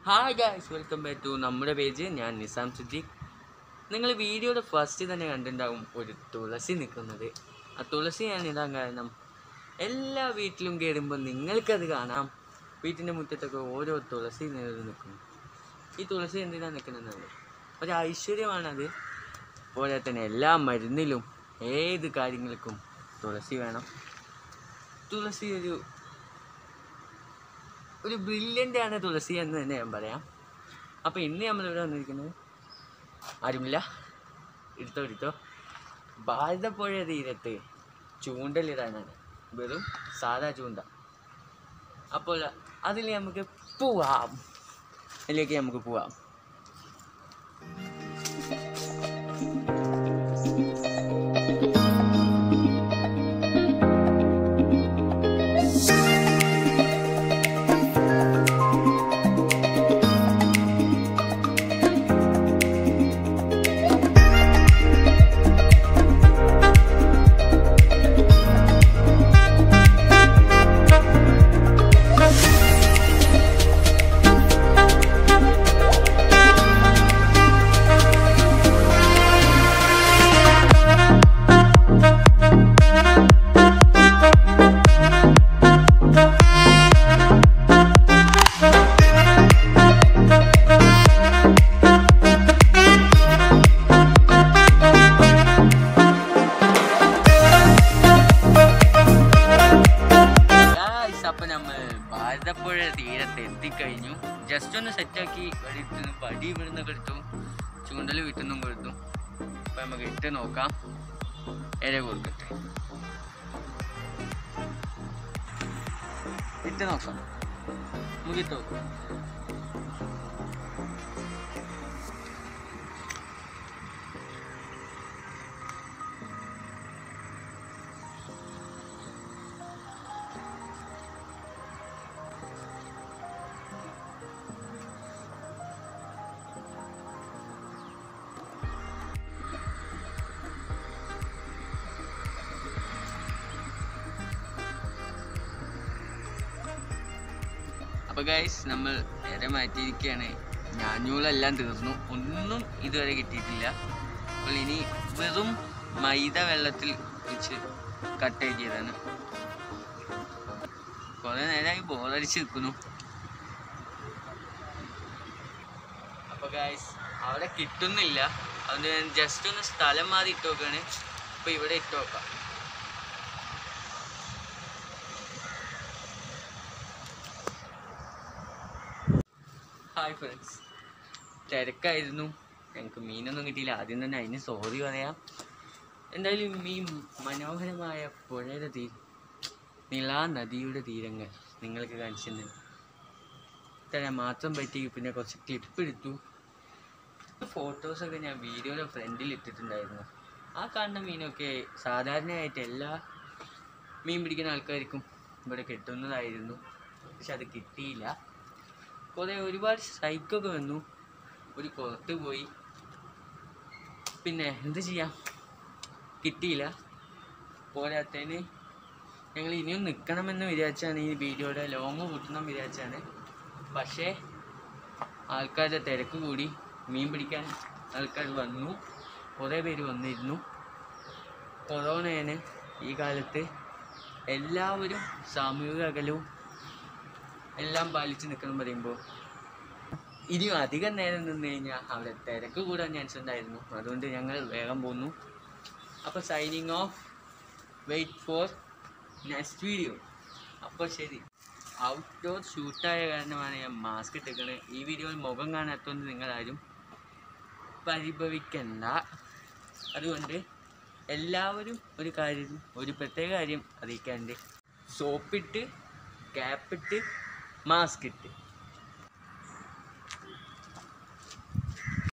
Hi guys, welcome back to നമ്മുടെ page. ഞാൻ നിസാം സിദ്ദീഖ്. നിങ്ങൾ വീഡിയോയുടെ ഫസ്റ്റ് തന്നെ കണ്ടിട്ടുണ്ടാവും ഒരു തുളസി നിൽക്കുന്നത്. ആ തുളസി ഞാൻ ഇടാൻ കാരണം എല്ലാ വീട്ടിലും കയറുമ്പോൾ നിങ്ങൾക്കത് കാണാം. വീട്ടിൻ്റെ മുറ്റത്തൊക്കെ ഓരോ തുളസി നിൽക്കുന്നു. ഈ തുളസി എന്തിനാണ് നിൽക്കുന്നത്? ഒരു ഐശ്വര്യമാണത്. പോലെ തന്നെ എല്ലാ മരുന്നിലും ഏത് കാര്യങ്ങൾക്കും തുളസി വേണം. തുളസി ഒരു ബ്രില്യൻ്റ് ആണ് തുളസി എന്ന് തന്നെ ഞാൻ പറയാം. അപ്പോൾ ഇന്ന് നമ്മളിവിടെ വന്നിരിക്കുന്നത് ആരുമില്ല, എടുത്തോ ഭാരതപ്പുഴ തീരത്ത് ചൂണ്ടലിടാനാണ്. വെറും സാധാ ചൂണ്ട. അപ്പോൾ അതിലേക്ക് നമുക്ക് പോവാം. അപ്പം നമ്മൾ ഭാരതപ്പുഴ തീരത്ത് എത്തിക്കഴിഞ്ഞു. ജസ്റ്റ് ഒന്ന് സെറ്റാക്കി വടി ഇവിടുന്ന് എടുത്തു, ചൂണ്ടൽ വീട്ടിൽ കൊടുത്തു. അപ്പം നമുക്ക് ഇട്ട് നോക്കാം. ഇര കൊടുക്കട്ടെ, ഇട്ട് നോക്കാം. നമുക്ക് ഇട്ട് നോക്കാം. അപ്പോൾ ഗൈസ്, നമ്മൾ ഇര മാറ്റിയിരിക്കുകയാണ്. ഞാഞ്ഞൂലെല്ലാം തീർന്നു, ഒന്നും ഇതുവരെ കിട്ടിയിട്ടില്ല. അപ്പോൾ ഇനി വെറും മൈദ വെള്ളത്തിൽ വെച്ച് കട്ടാക്കിയതാണ്. കുറേ നേരമായി ബോറടിച്ച് നിൽക്കുന്നു. അപ്പോൾ ഗൈസ്, അവിടെ കിട്ടുന്നില്ല. അതുകൊണ്ട് ഞാൻ ജസ്റ്റ് ഒന്ന് സ്ഥലം മാറി ഇട്ട് നോക്കുകയാണ്. അപ്പോൾ ഇവിടെ ഇട്ട് നോക്കാം. ഹായ് ഫ്രണ്ട്സ്, തിരക്കായിരുന്നു, ഞങ്ങൾക്ക് മീനൊന്നും കിട്ടിയില്ല. ആദ്യം തന്നെ അതിന് സോറി പറയാം. എന്തായാലും ഈ മനോഹരമായ പുഴയുടെ നിലാ നദിയുടെ തീരങ്ങൾ നിങ്ങൾക്ക് കാണിച്ചു തരാൻ മാത്രം പറ്റി. പിന്നെ കുറച്ച് ക്ലിപ്പ് എടുത്തു. ഫോട്ടോസൊക്കെ ഞാൻ വീഡിയോയുടെ ഫ്രണ്ടിൽ ഇട്ടിട്ടുണ്ടായിരുന്നു. ആ കാണുന്ന മീനൊക്കെ സാധാരണയായിട്ട് എല്ലാ മീൻ പിടിക്കുന്ന ആൾക്കാർക്കും ഇവിടെ കിട്ടുന്നതായിരുന്നു. പക്ഷെ അത് കിട്ടിയില്ല. ഒരുപാട് സൈക്കൊക്കെ വന്നു, ഒരു പുറത്ത് പോയി. പിന്നെ എന്ത് ചെയ്യാം, കിട്ടിയില്ല. പോരാത്തതിന് ഞങ്ങൾ ഇനിയും നിൽക്കണമെന്ന് വിചാരിച്ചാണ്, ഈ വീഡിയോയുടെ ലോങ് കൂട്ടണം വിചാരിച്ചാണ്. പക്ഷേ ആൾക്കാരുടെ തിരക്ക് കൂടി. മീൻ പിടിക്കാൻ ആൾക്കാർ വന്നു, കുറേ പേര് വന്നിരുന്നു. കൊറോണയാണ് ഈ കാലത്ത്. എല്ലാവരും സാമൂഹിക അകലവും എല്ലാം പാലിച്ച് നിൽക്കണം പറയുമ്പോൾ ഇനിയും അധികം നേരം നിന്ന് കഴിഞ്ഞാൽ അവിടെ തിരക്ക് കൂടാൻ ചാൻസ് ഉണ്ടായിരുന്നു. അതുകൊണ്ട് ഞങ്ങൾ വേഗം പോന്നു. അപ്പോൾ signing off, wait for next video. അപ്പോൾ ശരി. ഔട്ട്ഡോർ ഷൂട്ടായ കാരണമാണ് ഞാൻ മാസ്ക് ഇട്ടിരിക്കുന്നത്. ഈ വീഡിയോയിൽ മുഖം കാണാത്തതുകൊണ്ട് നിങ്ങളാരും പരിഭവിക്കണ്ട. അതുകൊണ്ട് എല്ലാവരും ഒരു പ്രത്യേക കാര്യം അറിയിക്കാണ്ട്, സോപ്പിട്ട്, ക്യാപ്പിട്ട്, മാസ്ക് ഇട്ട്